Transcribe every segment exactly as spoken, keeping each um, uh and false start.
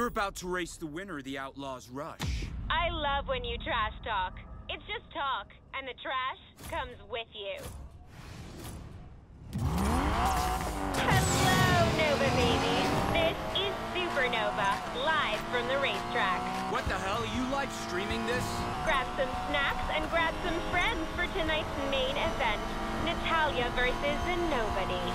You're about to race the winner of the Outlaws Rush. I love when you trash talk. It's just talk, and the trash comes with you. Hello, Nova babies. This is Supernova, live from the racetrack. What the hell? Are you live streaming this? Grab some snacks and grab some friends for tonight's main event, Natalya versus the Nobody.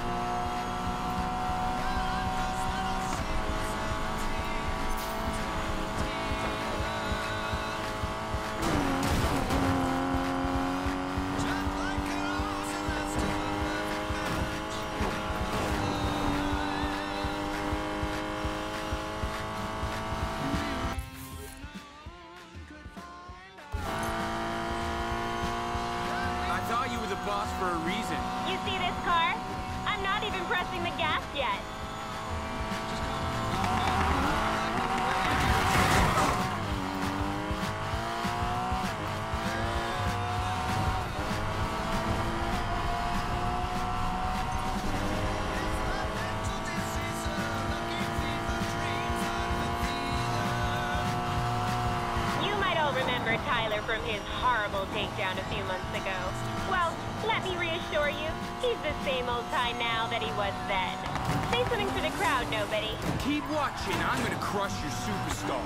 Boss for a reason. You see this car? I'm not even pressing the gas yet. You might all remember Tyler from his horrible takedown a few months ago. Well, let me reassure you, he's the same old Ty now that he was then. Say something for the crowd, Nobody. Keep watching. I'm gonna crush your superstar.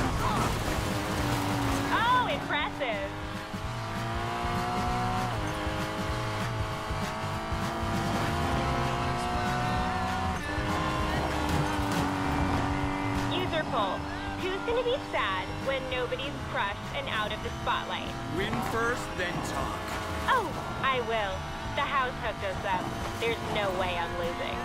Oh, impressive. User poll. Who's gonna be sad when Nobody's crushed and out of the spotlight? Win first, then talk. Oh, I will. The house hooked us up. There's no way I'm losing.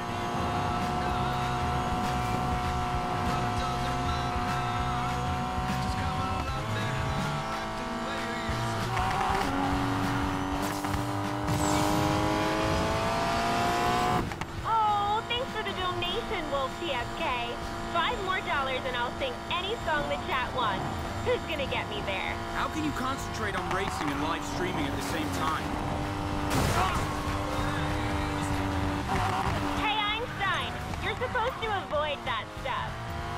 Oh, thanks for the donation, Wolf T F K. Five more dollars and I'll sing any song the chat wants. Who's gonna get me there? How can you concentrate on racing and live streaming at the same time? Hey, Einstein! You're supposed to avoid that stuff.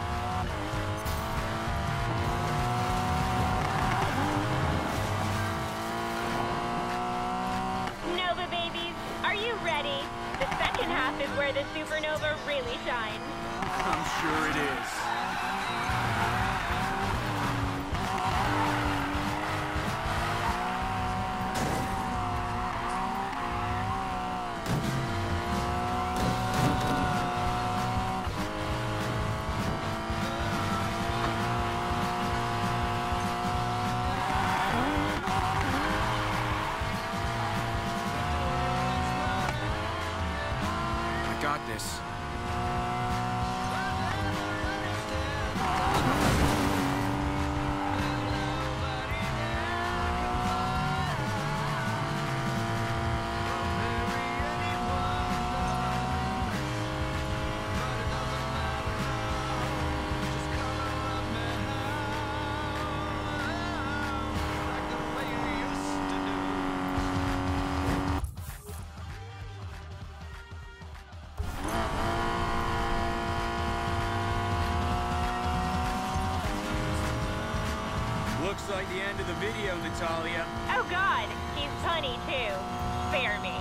Nova babies, are you ready? The second half is where the Supernova really shines. I'm sure it is. Got this. Looks like the end of the video, Natalya. Oh God, he's punny too. Spare me.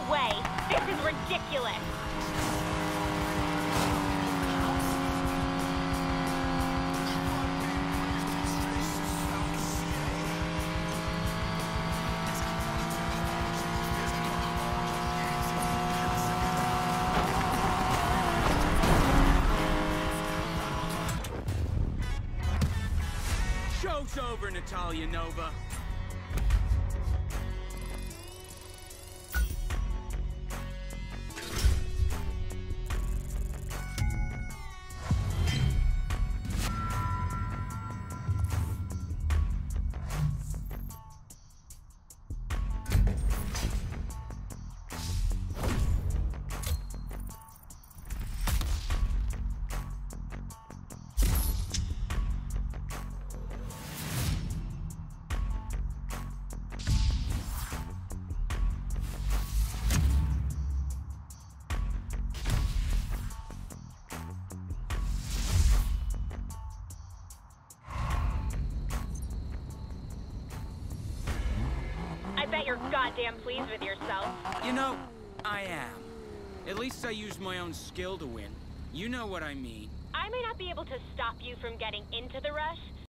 ridiculous. Show's over, Natalia Nova. I bet you're goddamn pleased with yourself. You know, I am. At least I used my own skill to win. You know what I mean. I may not be able to stop you from getting into the rush,